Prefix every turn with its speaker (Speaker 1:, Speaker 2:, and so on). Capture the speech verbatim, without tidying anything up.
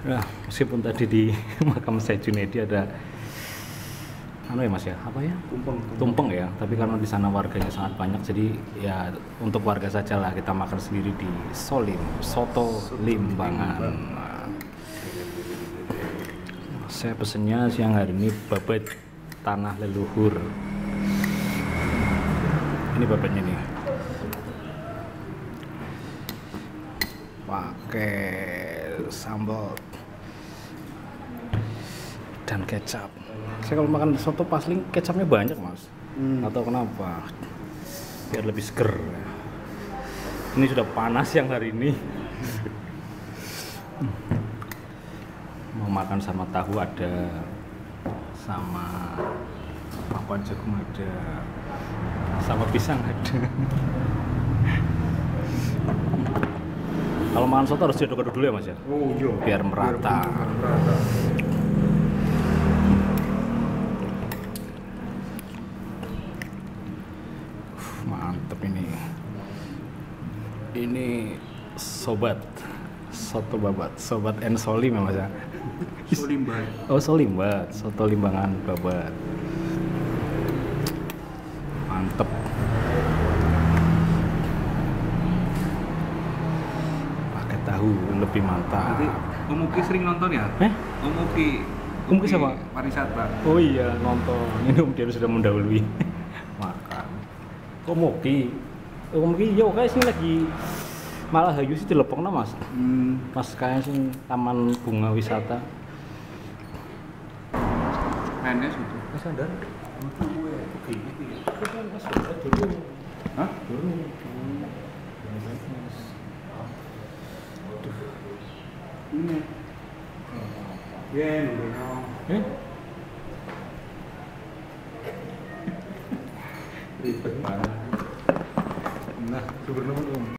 Speaker 1: Nah, meskipun tadi di makam Syekh Junaidi ada anu ya Mas ya, apa ya?
Speaker 2: Tumpeng.
Speaker 1: Tumpeng ya, tapi karena di sana warganya sangat banyak, jadi ya untuk warga saja lah kita makan sendiri di Solim, Soto Limbangan. Nah, saya pesennya siang hari ini babat tanah leluhur. Ini babatnya nih. Pakai sambal dan kecap. Saya kalau makan soto pasling kecapnya banyak Mas.
Speaker 2: Hmm.
Speaker 1: Atau kenapa? Biar lebih seger. Ini sudah panas yang hari ini. Mau makan sama tahu ada, sama papan jagung ada, sama pisang ada. Kalau makan soto harus diaduk-aduk dulu ya Mas ya?
Speaker 2: Oh iya.
Speaker 1: Biar merata.
Speaker 2: Biar merata.
Speaker 1: Mantep ini. Ini sobat soto babat, sobat and solim ya Mas ya?
Speaker 2: Solimban.
Speaker 1: Oh solimbat, soto limbangan babat. Mantep. Pakai tahu lebih mantap.
Speaker 2: Nanti Om Uki sering nonton ya?
Speaker 1: Eh?
Speaker 2: Om Uki.
Speaker 1: Om Uki siapa?
Speaker 2: Pariwisata.
Speaker 1: Oh iya nonton. Ini Om Dian sudah mendahului. Makan. Kok Moki? Oh Moki, yo kayak sih lagi malah hayu sih dilepokna Mas.
Speaker 2: Hmm.
Speaker 1: Pas kayak sih taman bunga wisata.
Speaker 2: Menes itu.
Speaker 1: Mas sadar? Oke, gitu ya. Kan Mas sadar dulu.
Speaker 2: Hah?
Speaker 1: Dulu.
Speaker 2: Ini. Ya, nunggu.
Speaker 1: Eh?
Speaker 2: Ribet banget.
Speaker 1: Nah, gubernur Om.